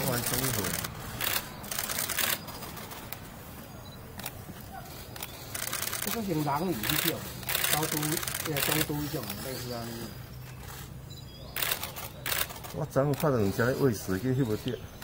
完成一回。 这个用人鱼去钓，高都中都种类似安尼。 我昨昏看到两只咧喂食，去翕无着。